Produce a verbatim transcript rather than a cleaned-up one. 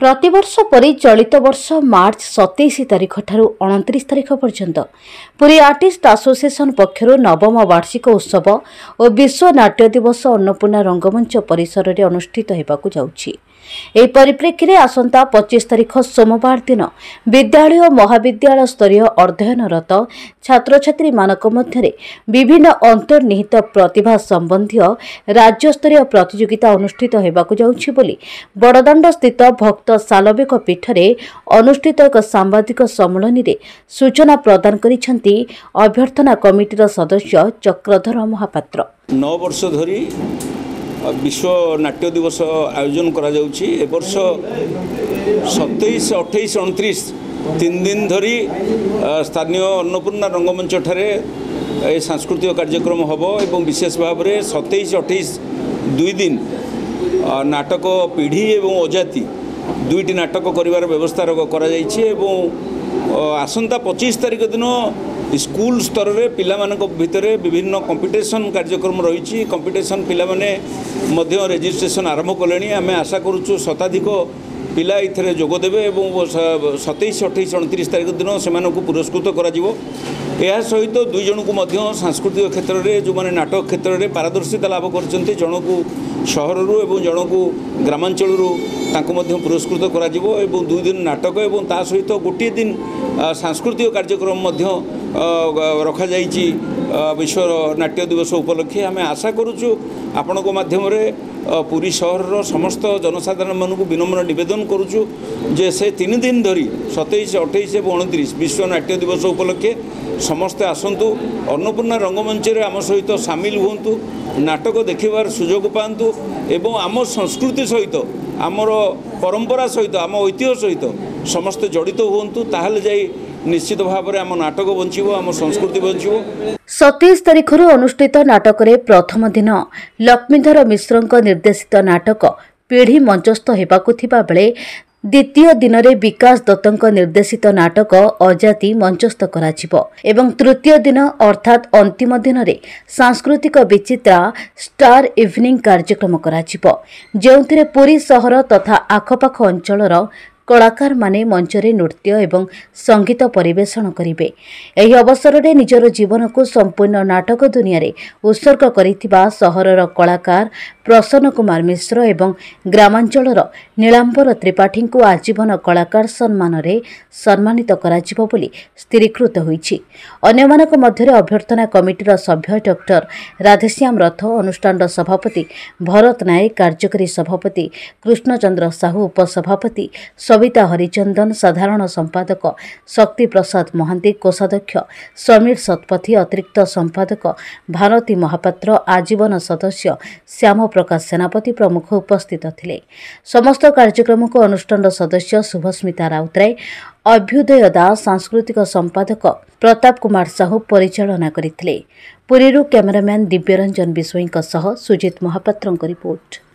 प्रतिवर्ष परि चलित वर्ष मार्च सतैश तारिख ठारू उनतीस तारिख पर्यंत पुरी आर्टिस्ट एसोसिएशन पक्षर नवम वार्षिक उत्सव और विश्व नाट्य दिवस अन्नपूर्णा रंगमंच परिसर में अनुष्ठित होगाकू जाउछि। एही परिप्रेक्षी में आसंता पच्चीस तारिख सोमवार दिन विद्यालय और महाविद्यालय स्तरीय अध्ययनरत छात्र छात्री मानक मध्यरे विभिन्न अंतर्निहित प्रतिभा संबंधी राज्यस्तरीय प्रतियोगिता अनुष्ठित होगाकू जाउछि बोली बड़दाण्ड स्थित भक्त सालवेक पीठरे अनुष्ठित एक सांबादिक सम्मेलन में सूचना प्रदान करिसेंती अभ्यर्थना कमिटीर सदस्य चक्रधर महापात्र। नौ वर्ष धरी विश्व नाट्य दिवस आयोजन करा जाउछि। ए वर्ष सतैश अठाईस उनतीस तीन दिन धरी स्थानीय अन्नपूर्णा रंगमंच ठारे ए सांस्कृतिक कार्यक्रम हबो एवं विशेष भाव में सतैश अठाईस दुई दिन नाटक पीढ़ी एवं अजाति दुईटी नाटक करिवार व्यवस्था करा जाइछि एवं आसंता पच्चीस तारिख दिन स्कूल स्तर में पिला मानक भितर विभिन्न कंपिटिशन कार्यक्रम रही कंपिटिशन पिला माने मध्य रेजिस्ट्रेशन आरंभ कले। आम आशा करुचु शताधिक पिला इथरे जोगदेवे एवं सतैश अठाईस उनतीस तारिख दिन से पुरस्कृत करा जिवो। यह सहित दुई जन को मध्य सांस्कृतिक क्षेत्र में जो मैंने नाटक क्षेत्र में पारदर्शिता लाभ करछन्ति जन को सहर एवं जन को ग्रामांचल पुरस्कृत करा जिवो एवं दुई दिन नाटक एवं ता सहित गोटे दिन सांस्कृतिक कार्यक्रम मध्य रखा जाइछि। विश्व नाट्य दिवस उपलक्षे आम आशा करुचु आपण माध्यम पुरी सहर समस्त जनसाधारण मानक विनम्र निवेदन करुचु जे से तीन दिन धरी सतैश अठाईस और उनतीस विश्व नाट्य दिवस उपलक्षे समस्ते आसतु अन्नपूर्णा रंगमंच आम सहित सामिल हुंतु नाटक देखिबार सुजोग पातु एवं आम संस्कृति सहित आमर परंपरा सहित आम ऐतिह्य सहित समस्ते जड़ित हुंतु ताहले जाई निश्चित भाव में आम नाटक बंचिबो आम संस्कृति बंचिबो। सतैश तारिख अनुष्ठित नाटक रे प्रथम दिन लक्ष्मीधर मिश्रଙ୍କ निर्देशित नाटक पीढ़ी मंचस्थ हेबाकू थिबा बेले द्वितीय दिन में विकास दत्तଙ୍କ निर्देशित नाटक अजाति मंचस्थ कराजिबो एवं तृतीय दिन अर्थात अंतिम दिन में सांस्कृतिक विचित्रा स्टार इवनिंग कार्यक्रम कराजिबो जेउथिरे पुरी सहर तथा आखपाख अंचलर कलाकार माने मंचरे नृत्य एवं संगीत परिवेषण करिवे। एही अवसर में निजर जीवन को संपूर्ण नाटक दुनिया रे उत्सर्ग करिथिबा सहरर कलाकार प्रसन्न कुमार मिश्र एवं ग्रामांचलर नीलांबर त्रिपाठी को आजीवन कलाकार सम्मान रे सम्मानित कराजिबो बोली स्थिरीकृत होईछि। अन्यमानक मध्यरे अभ्यर्थना कमिटीर सभ्य डॉक्टर राधेश्याम रथ अनुष्ठान सभापति भरत नायक कार्यकारी सभापति कृष्णचंद्र साहू उपसभापति सविता हरिचंदन साधारण संपादक शक्ति प्रसाद महांती कोषाध्यक्ष समीर शतपथी अतिरिक्त संपादक भारती महापात्र आजीवन सदस्य श्याम प्रकाश सेनापति प्रमुख उपस्थित थिले। समस्त कार्यक्रम को अनुष्ठान सदस्य शुभस्मिता राउतराय अभ्युदय दास सांस्कृतिक संपादक प्रताप कुमार साहू परिचालना करथिले। पुरीरू कैमरामैन दिव्यरंजन बिश्वईंक सह सुजित महापात्रଙ୍କ रिपोर्ट।